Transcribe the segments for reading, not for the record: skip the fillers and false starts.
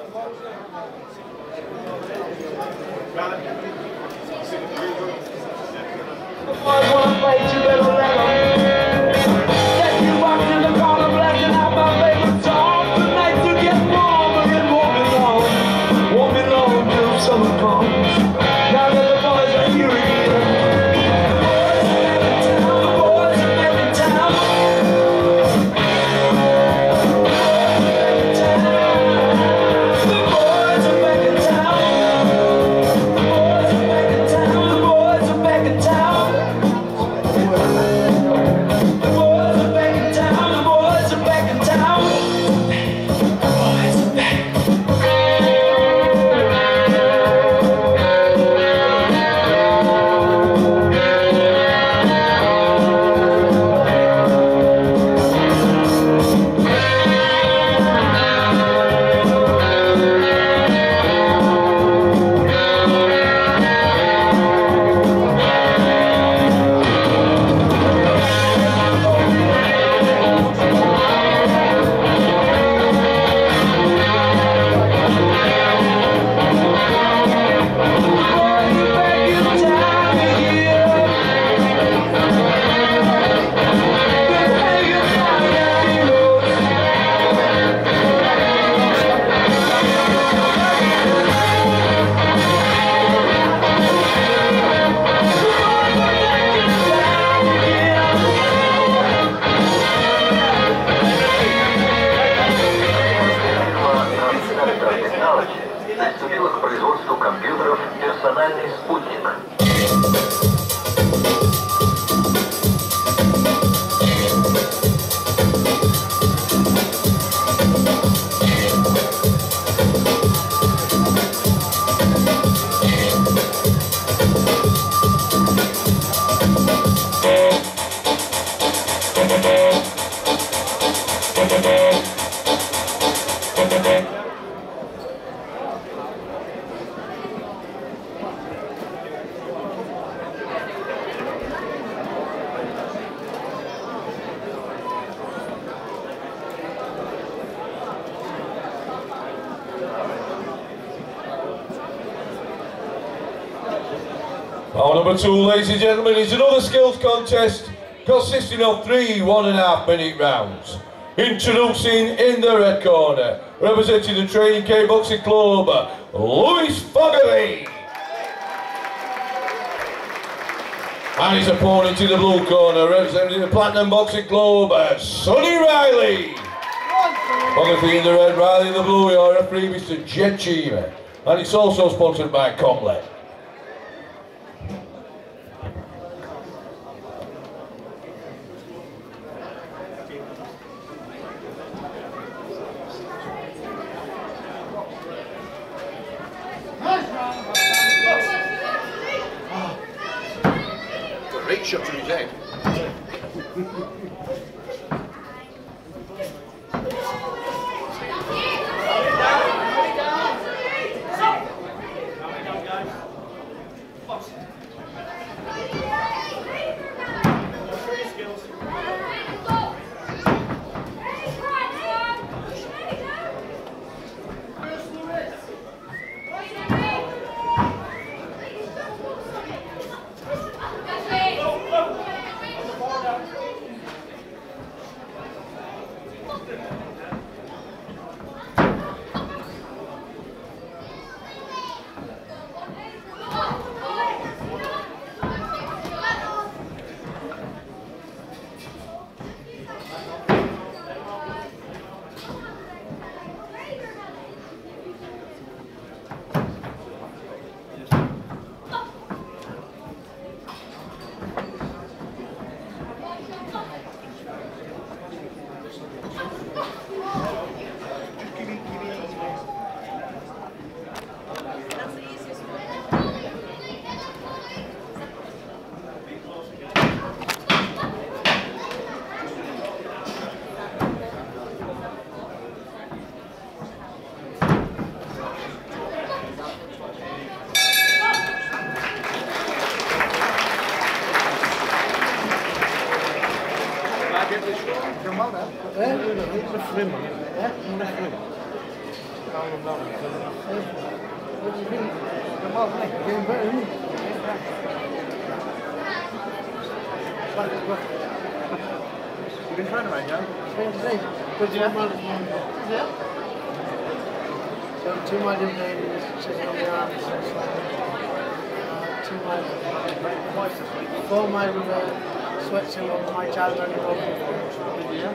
приступила к производству компьютеров «Персональный спутник». Our number 2, ladies and gentlemen, is another skills contest consisting of 3 1.5-minute rounds. Introducing in the red corner, representing the Training K-Boxing Club, Lewis Fogarty. And his opponent in the blue corner, representing the Platinum Boxing Club, Sonny Riley. Fogarty in the red, Riley in the blue, your referee, Mr. Jet Cheever. And it's also sponsored by Comlet. Great shot to his head. What do you think? You're getting better, isn't it? You've been trying to run, Joe? Training today. Good job, man. Yeah. So 2 miles in there, sitting on the arms. 2 miles. 4 miles with a sweatsuit on my child running over. Yeah.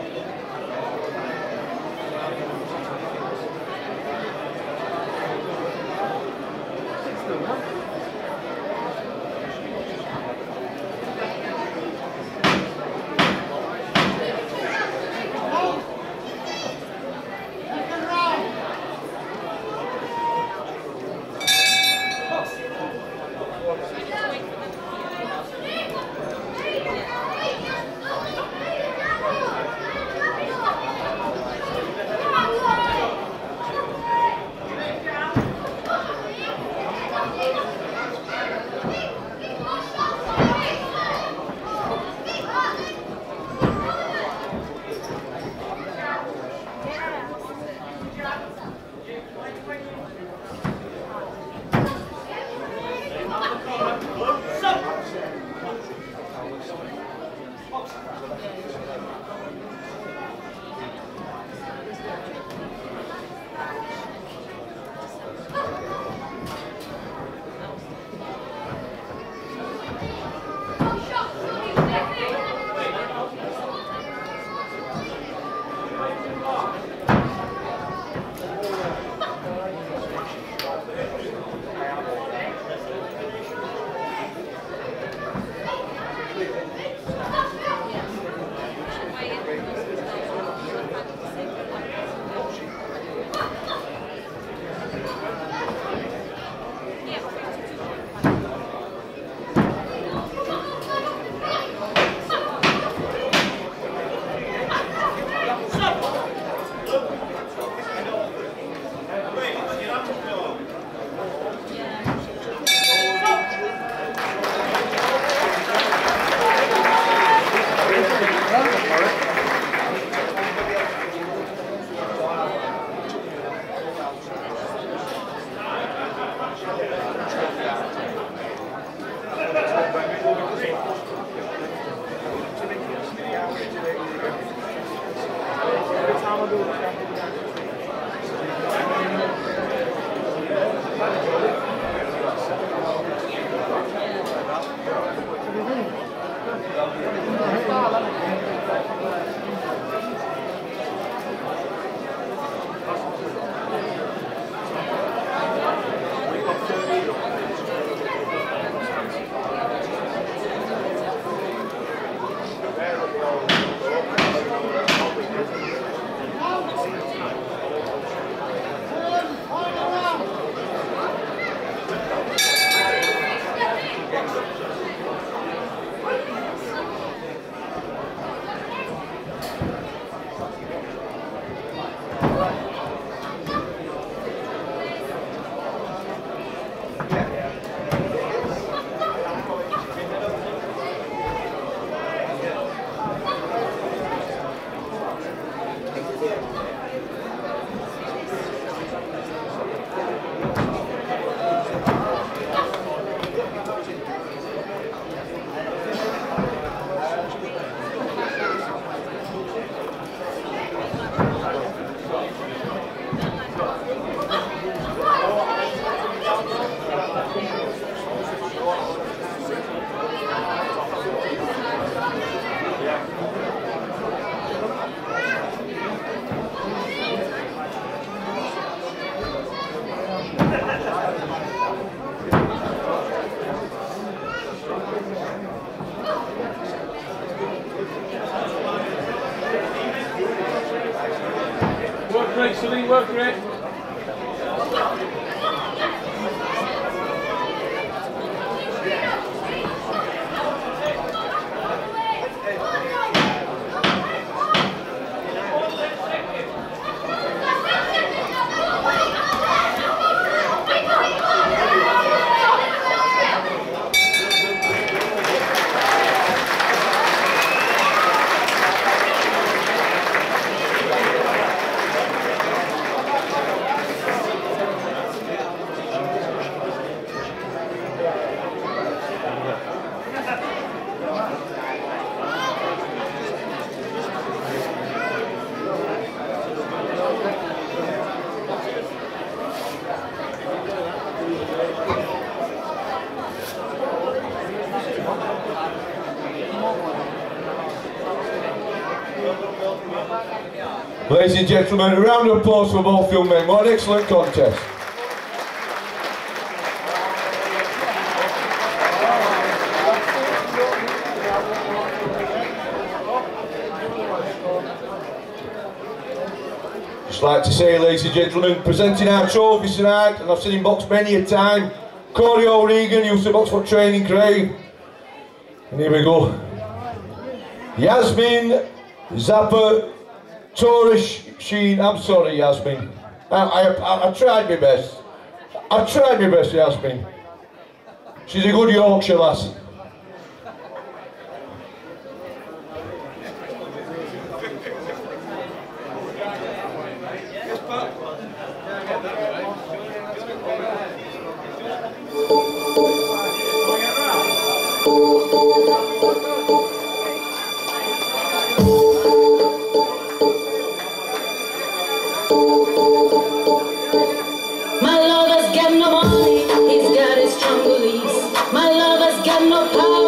Work rate, Celine, work rate. Ladies and gentlemen, a round of applause for both young men. What an excellent contest. Just like to say, ladies and gentlemen, presenting our trophies tonight, and I've seen him box many a time. Corey O'Regan used to box for Training Crave. And here we go. Yasmin Zappa Sheen. I'm sorry, Yasmin. I tried my best. I tried my best, Yasmin. She's a good Yorkshire lass. My lover's got no money, he's got his strong beliefs. My lover's got no power.